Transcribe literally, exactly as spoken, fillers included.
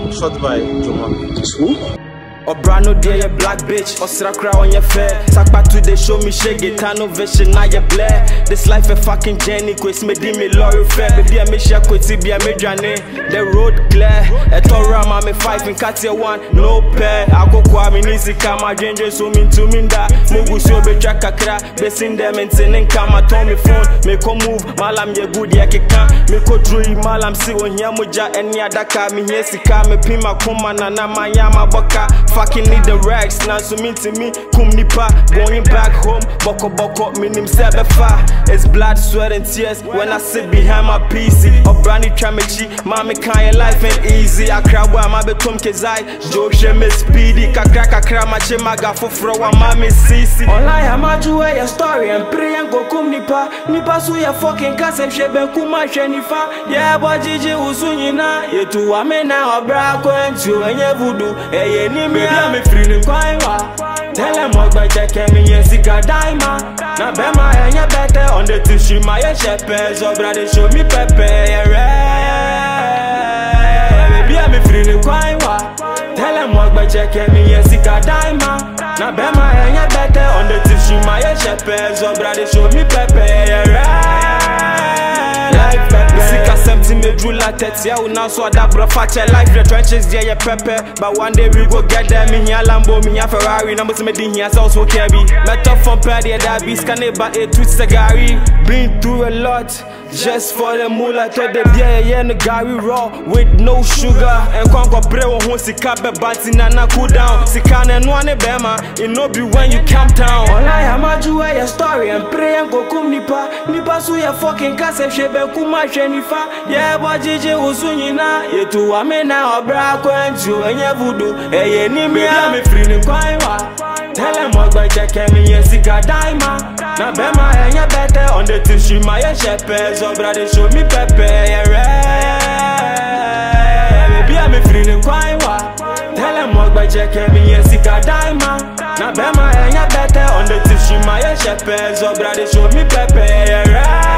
shot by Joma. Itz Who? Or brano dear, you black bitch, or srakra on your fair. Sakpa to they show me shake it, no vision, now you blare. This life a fucking journey, quiz me di me lorry fair. Baby, I me share quitty, be a me journey. The road clear, a torama me five in Katia one, no pair. I go kwa me nisi kama danger, so mean to me that. Mugu so be track a cra, basing them and sending kama turn me phone. Me ko move, malam ye good ya kika. Me ko dream, malam si on yamuja, and yadaka, me yesika, me pima kuma na na mayama boka. Fucking need the racks, now so mean to me, kum nipa, going back home, boko boko, minim sebe fa. It's blood, sweat and tears when I sit behind my P C. Or brandy tramichi, mommy kind life ain't easy. I cry while my betum kezai, Joe sheme speedy, kakra kakra mache maga fufro wa mami sisi. Online amaju your story and pray and go kum nipa, nipa su ya fucking kasem shebe kuma shenifa. Yeah, but Gigi usunyina, yetu wamena obra kwentu enye voodoo, eye ni me. Baby, I'm feeling quite well. Tell them what by checking me, yes, you got diamond. Now, be my hair better on the tissue, my shepherd. So, brother, show me pepe, baby, I'm feeling quite well. Tell them what by checking me, yes, you got diamond. Now, be my hair better on the tissue, my shepherd. So, brother, show me pepe, life pepe. Sika something me drew la tete. Yeah, now so that bro fache life the trenches there yeah pepe. But one day we go get there. Me here Lambo, me here Ferrari. Number me din here so so carry. Met up from Paddy that be scanning by a two cigari. Been through a lot just for the moolah. To the beer yeah no Gary raw with no sugar. And come go pray on sika be banti na na cool down. Sika na no ane bema. It no be when you calm down. Online amaju your story and pray and go kum nipa. Nipa su ya fucking kase shebe kuma shenifa. Yeah, but Gigi usunyina, yetu wamena obra kwentu enye voodoo, eye ni me. Baby, I'm feeling quite well. Tell them what by checking me, yes, you got diamond. Now, be my hair better on the tissue, my shepherd. So, brother, show me pepe, baby, I'm feeling quite well. Tell them what by checking me, yes, you got diamond. Now, be my hair better on the tissue, my shepherd. So, brother, show me pepe,